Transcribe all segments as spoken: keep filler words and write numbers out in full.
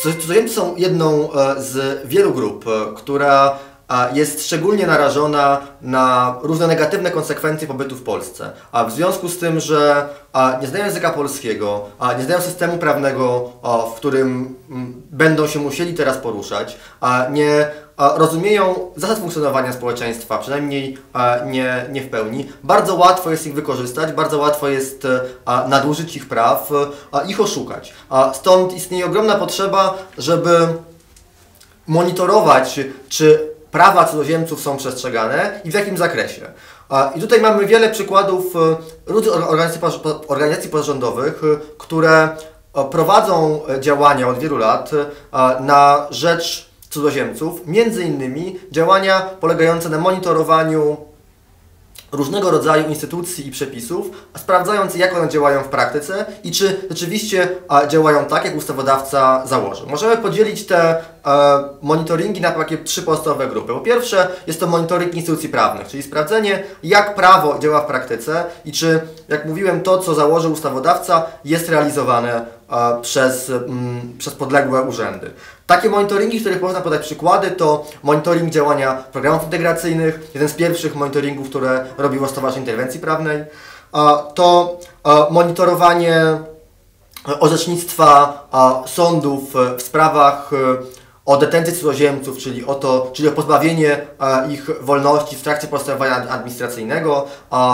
Cudzoziemcy są jedną z wielu grup, która jest szczególnie narażona na różne negatywne konsekwencje pobytu w Polsce. A w związku z tym, że nie znają języka polskiego, nie znają systemu prawnego, w którym będą się musieli teraz poruszać, nie rozumieją zasad funkcjonowania społeczeństwa, przynajmniej nie, nie w pełni, bardzo łatwo jest ich wykorzystać, bardzo łatwo jest nadużyć ich praw, ich oszukać. Stąd istnieje ogromna potrzeba, żeby monitorować, czy prawa cudzoziemców są przestrzegane i w jakim zakresie. I tutaj mamy wiele przykładów różnych organizacji, organizacji pozarządowych, które prowadzą działania od wielu lat na rzecz cudzoziemców, między innymi działania polegające na monitorowaniu różnego rodzaju instytucji i przepisów, sprawdzając, jak one działają w praktyce i czy rzeczywiście działają tak, jak ustawodawca założył. Możemy podzielić te e, monitoringi na takie trzy podstawowe grupy. Po pierwsze jest to monitoring instytucji prawnych, czyli sprawdzenie, jak prawo działa w praktyce i czy, jak mówiłem, to, co założył ustawodawca, jest realizowane e, przez, mm, przez podległe urzędy. Takie monitoringi, których można podać przykłady, to monitoring działania programów integracyjnych, jeden z pierwszych monitoringów, które robiło Stowarzyszenie Interwencji Prawnej, to monitorowanie orzecznictwa sądów w sprawach o detencję cudzoziemców, czyli o to, czyli o pozbawienie ich wolności w trakcie postępowania administracyjnego.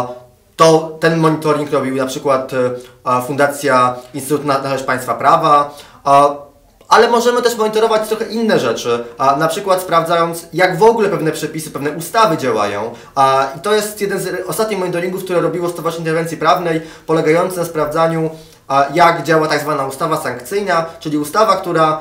To ten monitoring robił na przykład Fundacja Instytut na, na Rzecz Państwa Prawa. Ale możemy też monitorować trochę inne rzeczy, a na przykład sprawdzając, jak w ogóle pewne przepisy, pewne ustawy działają. A, I to jest jeden z ostatnich monitoringów, które robiło Stowarzyszenie Interwencji Prawnej, polegający na sprawdzaniu, a, jak działa tak zwana ustawa sankcyjna, czyli ustawa, która,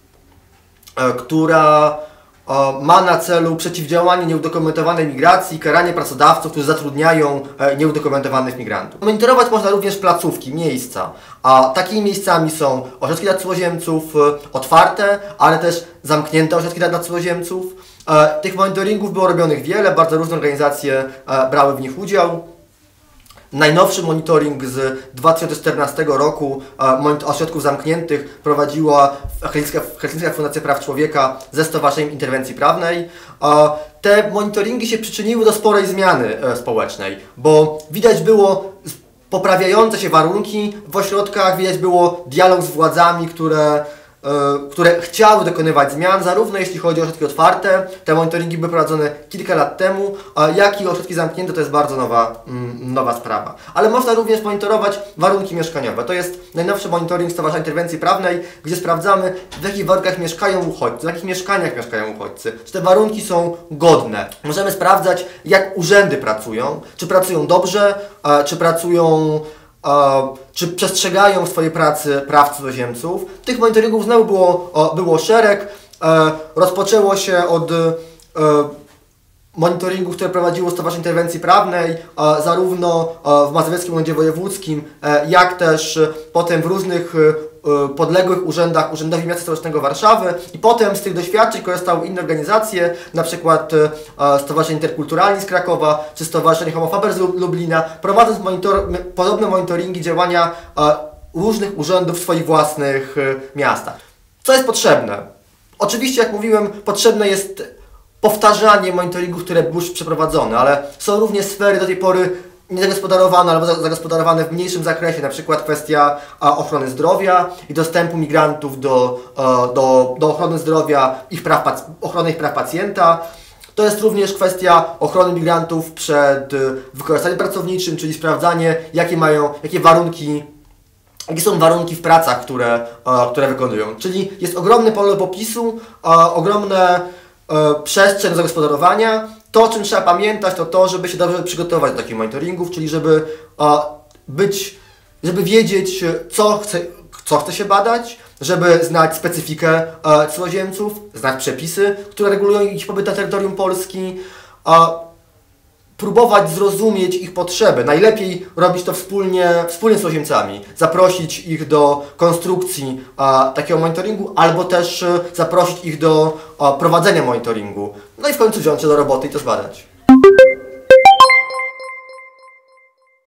e, która e, ma na celu przeciwdziałanie nieudokumentowanej migracji i karanie pracodawców, którzy zatrudniają e, nieudokumentowanych migrantów. Monitorować można również placówki, miejsca. A takimi miejscami są ośrodki dla cudzoziemców otwarte, ale też zamknięte ośrodki dla cudzoziemców. E, tych monitoringów było robionych wiele, bardzo różne organizacje e, brały w nich udział. Najnowszy monitoring z dwa tysiące czternastego roku e, ośrodków zamkniętych prowadziła Helsińska Fundacja Praw Człowieka ze Stowarzyszeniem Interwencji Prawnej. E, te monitoringi się przyczyniły do sporej zmiany e, społecznej, bo widać było poprawiające się warunki w ośrodkach, widać było dialog z władzami, które, y, które chciały dokonywać zmian, zarówno jeśli chodzi o ośrodki otwarte, te monitoringi były prowadzone kilka lat temu, a jak i ośrodki zamknięte to jest bardzo nowa, mm, nowa sprawa. Ale można również monitorować warunki mieszkaniowe. To jest najnowszy monitoring Stowarzyszenia Interwencji Prawnej, gdzie sprawdzamy, w jakich warunkach mieszkają uchodźcy, w jakich mieszkaniach mieszkają uchodźcy, czy te warunki są godne. Możemy sprawdzać, jak urzędy pracują, czy pracują dobrze, a, czy pracują a, czy przestrzegają w swojej pracy praw cudzoziemców. Tych monitoringów znowu było, o, było szereg. E, rozpoczęło się od e, monitoringów, które prowadziło Stowarzyszenie Interwencji Prawnej, e, zarówno e, w Mazowieckim Urzędzie Wojewódzkim, e, jak też e, potem w różnych e, podległych urzędach Urzędowi Miasta Stołecznego Warszawy i potem z tych doświadczeń korzystały inne organizacje, na przykład e, Stowarzyszenie Interkulturalni z Krakowa czy Stowarzyszenie Homo Faber z Lublina, prowadząc monitor podobne monitoringi działania e, różnych urzędów w swoich własnych e, miastach. Co jest potrzebne? Oczywiście, jak mówiłem, potrzebne jest powtarzanie monitoringów, które były już przeprowadzone, ale są również sfery do tej pory niezagospodarowane albo zagospodarowane w mniejszym zakresie, na przykład kwestia ochrony zdrowia i dostępu migrantów do, do, do ochrony zdrowia, ich praw, ochrony ich praw pacjenta. To jest również kwestia ochrony migrantów przed wykorzystaniem pracowniczym, czyli sprawdzanie, jakie mają, jakie warunki, jakie są warunki w pracach, które, które wykonują. Czyli jest ogromne pole popisu, ogromne przestrzeń do zagospodarowania. To, o czym trzeba pamiętać, to to, żeby się dobrze przygotować do takich monitoringów, czyli żeby być, żeby wiedzieć, co chce, co chce się badać, żeby znać specyfikę cudzoziemców, znać przepisy, które regulują ich pobyt na terytorium Polski, próbować zrozumieć ich potrzeby. Najlepiej robić to wspólnie, wspólnie z cudzoziemcami, zaprosić ich do konstrukcji a, takiego monitoringu, albo też a, zaprosić ich do a, prowadzenia monitoringu. No i w końcu wziąć się do roboty i to zbadać.